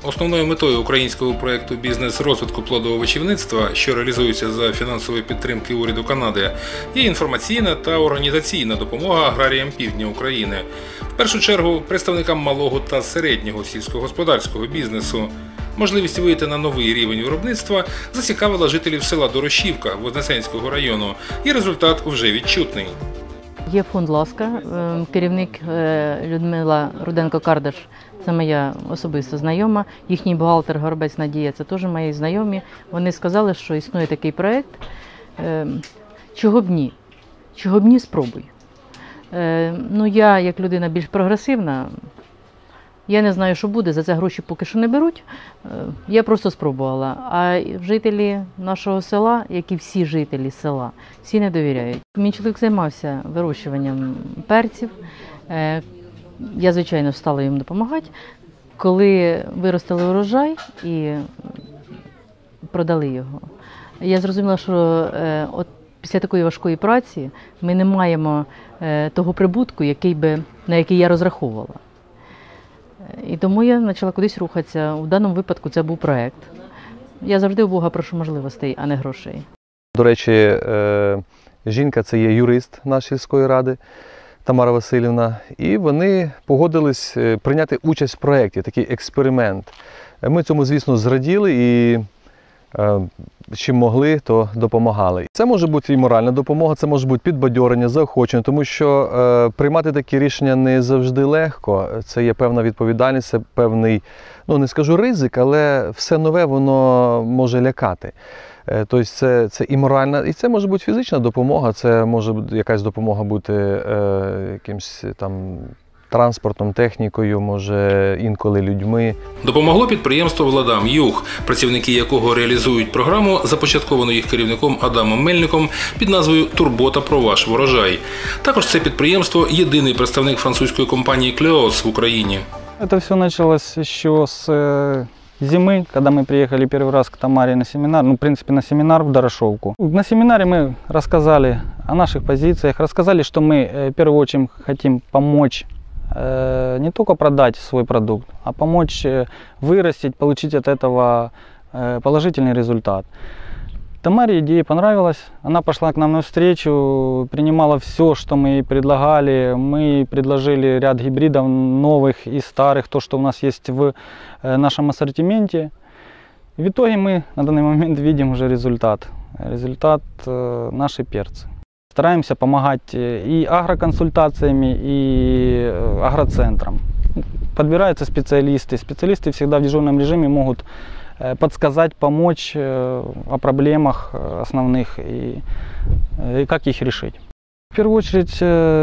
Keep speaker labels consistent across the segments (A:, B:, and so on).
A: Основною метою українського проєкту «Бізнес розвитку плодововичівництва», що реалізується за фінансової підтримки уряду Канади, є інформаційна та організаційна допомога аграріям півдня України. В першу чергу представникам малого та середнього сільськогосподарського бізнесу. Можливість вийти на новий рівень виробництва зацікавила жителів села Дорошівка Вознесенського району, і результат вже відчутний.
B: Є фонд «Ласка», керівник Людмила Руденко-Кардаш, це моя особиста знайома, їхній бухгалтер Горобець Надія, це теж мої знайомі. Вони сказали, що існує такий проєкт, чого б ні, спробуй. Я, як людина більш прогресивна, я не знаю, що буде, за це гроші поки що не беруть, я просто спробувала. А жителі нашого села, як і всі жителі села, всі не довіряють. Мій чоловік займався вирощуванням перців, я, звичайно, стала їм допомагати. Коли виростили урожай і продали його, я зрозуміла, що після такої важкої праці ми не маємо того прибутку, на який я розраховувала. І тому я почала кудись рухатися. У даному випадку це був проєкт. Я завжди у Бога прошу можливостей, а не грошей.
C: До речі, жінка – це є юрист нашої сільської ради, Тамара Васильівна. І вони погодились прийняти участь в проєкті, такий експеримент. Ми цьому, звісно, зраділи і чим могли, то допомагали. Це може бути і моральна допомога, це може бути підбадьорення, заохочення, тому що приймати такі рішення не завжди легко. Це є певна відповідальність, це певний, не скажу ризик, але все нове, воно може лякати. Тобто це і моральна, і це може бути фізична допомога, це може якась допомога бути якимось там транспортом, технікою, може інколи людьми.
A: Допомогло підприємство «Владам Юг», працівники якого реалізують програму, започатковану їх керівником Адамом Мельником під назвою «Турбота про ваш врожай». Також це підприємство – єдиний представник французької компанії «Клеос» в Україні.
D: Це все почалось ще з зимы, когда мы приехали первый раз к Тамаре на семинар, в принципе, на семинар в Дорошовку. На семинаре мы рассказали о наших позициях, рассказали, что мы в первую очередь хотим помочь не только продать свой продукт, а помочь вырастить, получить от этого положительный результат. Тамаре идея понравилась, она пошла к нам навстречу, принимала все, что мы ей предлагали. Мы предложили ряд гибридов новых и старых, то, что у нас есть в нашем ассортименте. И в итоге мы на данный момент видим уже результат наши перцы. Стараемся помогать и агроконсультациями, и агроцентрам. Подбираются специалисты. Специалисты всегда в дежурном режиме могут подсказать, помочь о проблемах основных и как их решить. В первую очередь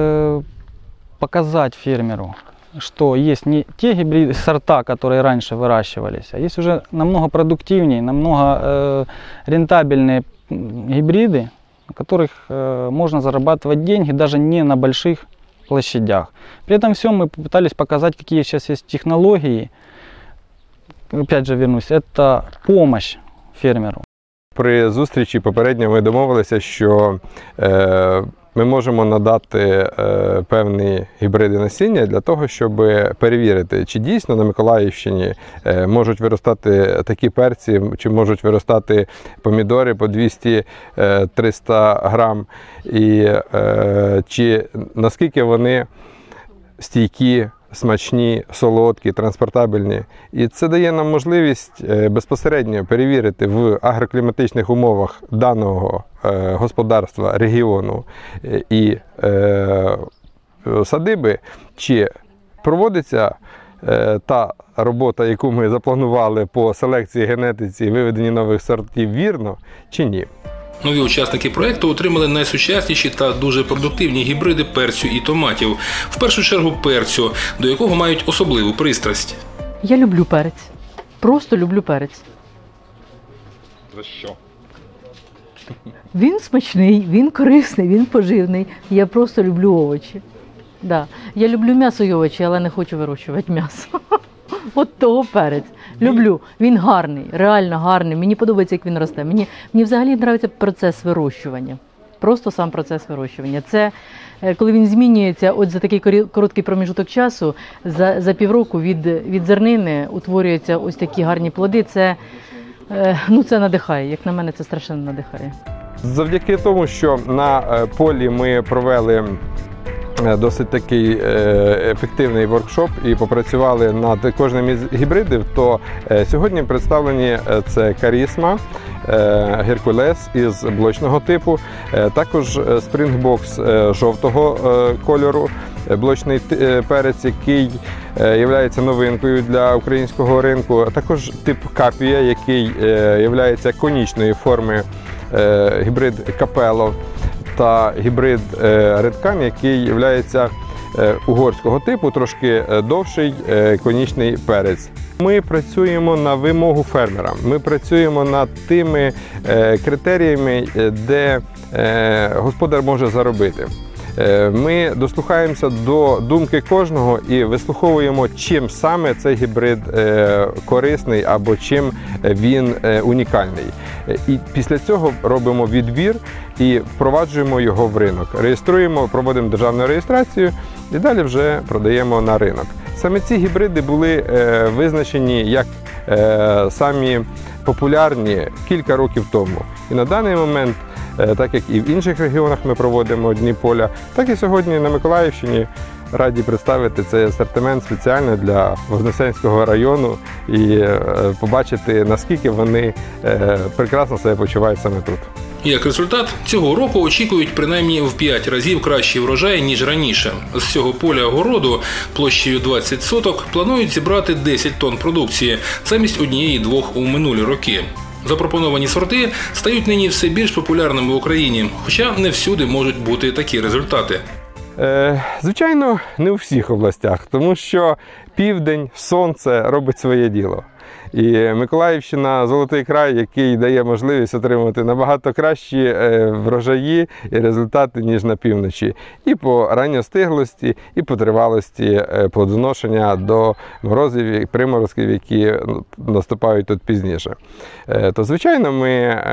D: показать фермеру, что есть не те гибриды, сорта, которые раньше выращивались, а есть уже намного продуктивнее, намного рентабельные гибриды, на которых можно зарабатывать деньги даже не на больших площадях. При этом всем мы попытались показать, какие сейчас есть технологии. Опять же вернусь, это помощь фермеру.
E: При зустрічі попередньо ми домовилися, що ми можемо надати певні гібриди насіння для того, щоб перевірити, чи дійсно на Миколаївщині можуть виростати такі перці, чи можуть виростати помідори по 200-300 грам, і чи наскільки вони стійкі, смачні, солодкі, транспортабельні. І це дає нам можливість безпосередньо перевірити в агрокліматичних умовах даного господарства, регіону і садиби, чи проводиться та робота, яку ми запланували по селекції, генетиці і виведенні нових сортів вірно, чи ні.
A: Нові учасники проєкту отримали найсучасніші та дуже продуктивні гібриди перцю і томатів. В першу чергу перцю, до якого мають особливу пристрасть.
B: Я люблю перець. Просто люблю перець.
E: За що?
B: Він смачний, він корисний, він поживний. Я просто люблю овочі. Да. Я люблю м'ясо і овочі, але не хочу вирощувати м'ясо. От того перець. Люблю. Він гарний, реально гарний. Мені подобається, як він росте. Мені взагалі подобається процес вирощування. просто сам процес вирощування. Це коли він змінюється, от за такий короткий проміжок часу, за півроку від зернини утворюються ось такі гарні плоди. Це надихає, як на мене, це страшенно надихає.
E: Завдяки тому, що на полі ми провели досить такий ефективний воркшоп і попрацювали над кожним із гібридів, то сьогодні представлені це Карісма, Геркулес із блочного типу, також Спрінгбокс жовтого кольору, блочний перець, який є новинкою для українського ринку, також тип Капія, який є конічної форми, гібрид Капело, та гібрид Редкан, який є угорського типу, трошки довший конічний перець. Ми працюємо на вимогу фермера, ми працюємо над тими критеріями, де господар може заробити. Ми дослухаємося до думки кожного і вислуховуємо, чим саме цей гібрид корисний або чим він унікальний. І після цього робимо відбір і впроваджуємо його в ринок. Реєструємо, проводимо державну реєстрацію і далі вже продаємо на ринок. Саме ці гібриди були визначені як самі популярні кілька років тому. І на даний момент, так як і в інших регіонах ми проводимо Дні поля, так і сьогодні на Миколаївщині раді представити цей асортимент спеціально для Вознесенського району і побачити, наскільки вони прекрасно себе почувають саме тут.
A: Як результат, цього року очікують принаймні в 5 разів кращий врожай, ніж раніше. З цього поля городу площею 20 соток планують зібрати 10 тонн продукції, замість 1-2 у минулі роки. Запропоновані сорти стають нині все більш популярними в Україні, хоча не всюди можуть бути такі результати.
E: Звичайно, не у всіх областях, тому що південь, сонце робить своє діло. І Миколаївщина – золотий край, який дає можливість отримати набагато кращі врожаї і результати, ніж на півночі. І по ранньостиглості, і по тривалості плодоношення до морозів і приморозків, які наступають тут пізніше. То, звичайно, ми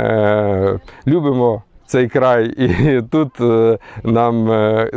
E: любимо цей край, і тут нам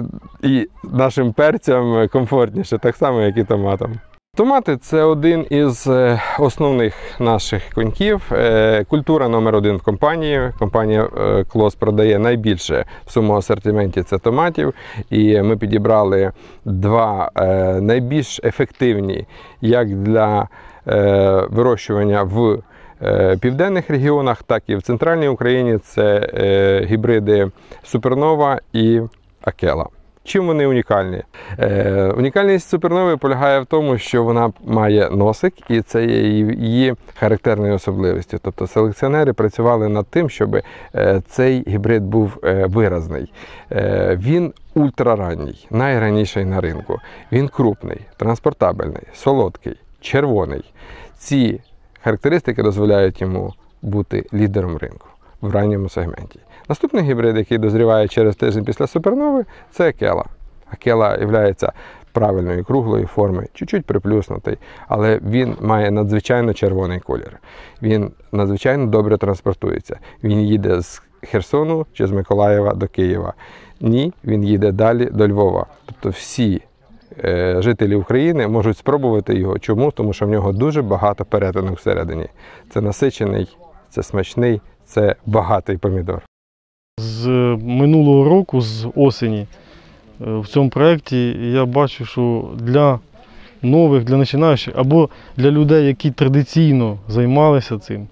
E: і нашим перцям комфортніше, так само, як і томатам. Томати – це один із основних наших коньків. Культура номер 1 в компанії. Компанія Клос продає найбільше в своєму асортименті – це томатів. І ми підібрали 2 найбільш ефективні як для вирощування в південних регіонах, так і в центральній Україні. Це гібриди Супернова і Акела. Чим вони унікальні? Унікальність Супернови полягає в тому, що вона має носик, і це є її характерною особливістю. Тобто селекціонери працювали над тим, щоб цей гібрид був виразний. Він ультраранній, найранніший на ринку. Він крупний, транспортабельний, солодкий, червоний. Ці характеристики дозволяють йому бути лідером ринку в ранньому сегменті. Наступний гібрид, який дозріває через тиждень після Супернови, це Акела. Акела є правильної круглої форми, чуть-чуть приплюснутий, але він має надзвичайно червоний колір. Він надзвичайно добре транспортується. Він їде з Херсону чи з Миколаєва до Києва. Ні, він їде далі до Львова. Тобто всі жителі України можуть спробувати його. Чому? Тому що в нього дуже багато перетинок всередині. Це насичений, це смачний, це багатий помідор.
F: З минулого року, з осені, в цьому проєкті я бачу, що для нових, для починаючих, або для людей, які традиційно займалися цим,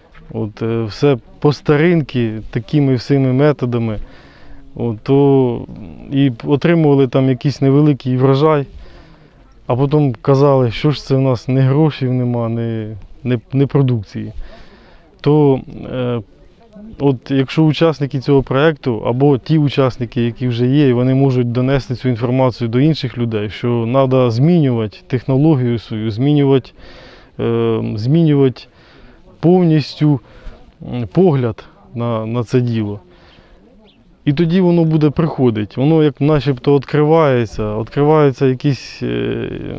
F: все по старинки, такими всіми методами, то і отримували там якийсь невеликий врожай, а потім казали, що ж це в нас не грошей нема, не продукції. То якщо учасники цього проєкту, або ті учасники, які вже є, вони можуть донести цю інформацію до інших людей, що треба змінювати технологію свою, змінювати повністю погляд на це діло. І тоді воно буде приходити, воно як начебто відкривається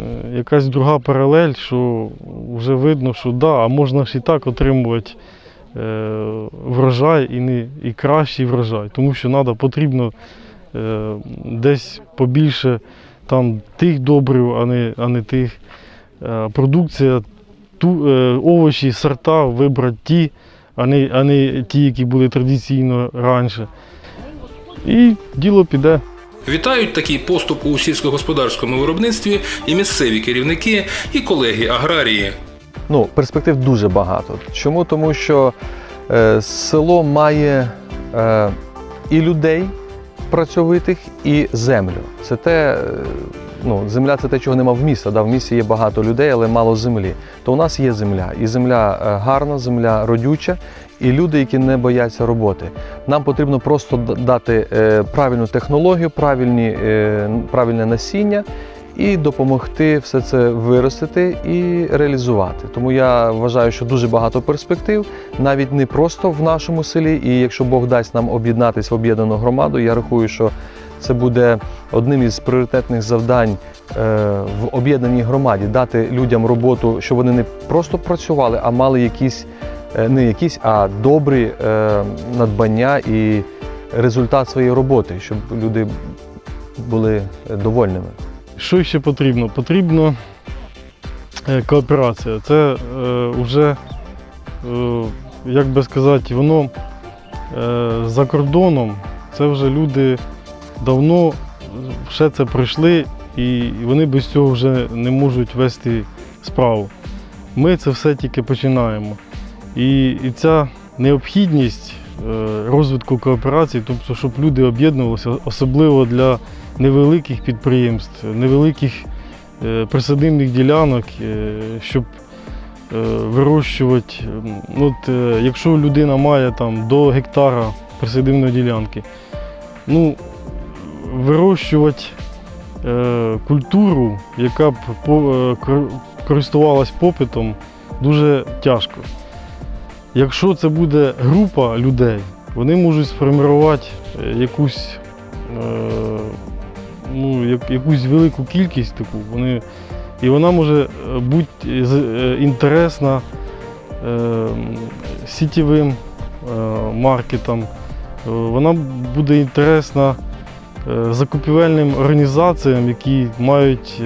F: якась друга паралель, що вже видно, що да, а можна ж і так отримувати врожай і кращий врожай. Тому що потрібно десь побільше там тих добрив, а не тих. Продукція, овочі, сорта вибрати ті, а не ті, які були традиційно раніше. І діло піде.
A: Вітають такий поступ у сільськогосподарському виробництві і місцеві керівники, і колеги-аграрії.
C: Перспектив дуже багато. Чому? Тому що село має і людей працьовитих, і землю. Це те, земля – це те, чого нема в місті. В місті є багато людей, але мало землі. То у нас є земля. І земля гарна, земля родюча, і люди, які не бояться роботи. Нам потрібно просто дати правильну технологію, правильне насіння і допомогти все це виростити і реалізувати. Тому я вважаю, що дуже багато перспектив, навіть не просто в нашому селі, і якщо Бог дасть нам об'єднатися в об'єднану громаду, я рахую, що це буде одним із пріоритетних завдань в об'єднаній громаді, дати людям роботу, щоб вони не просто працювали, а мали а добрі надбання і результат своєї роботи, щоб люди були довольними.
F: Що ще потрібно? Потрібна кооперація. Це вже, як би сказати, воно за кордоном, це вже люди давно все це пройшли, і вони без цього вже не можуть вести справу. Ми це все тільки починаємо. І ця необхідність розвитку кооперації, тобто, щоб люди об'єднувалися, особливо для невеликих підприємств, невеликих присадибних ділянок, щоб вирощувати, якщо людина має до гектара присадибної ділянки, вирощувати культуру, яка б користувалась попитом, дуже тяжко. Якщо це буде група людей, вони можуть сформувати якусь велику кількість таку, і вона може бути інтересна сітєвим маркетам, вона буде інтересна закупівельним організаціям, які мають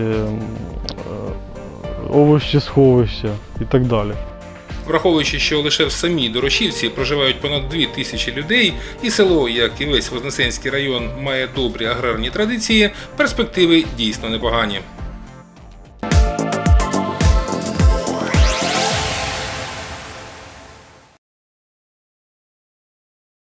F: овощесховища і так далі.
A: Враховуючи, що лише в самій Дорошівці проживають понад 2000 людей, і село, як і весь Вознесенський район, має добрі аграрні традиції, перспективи дійсно непогані.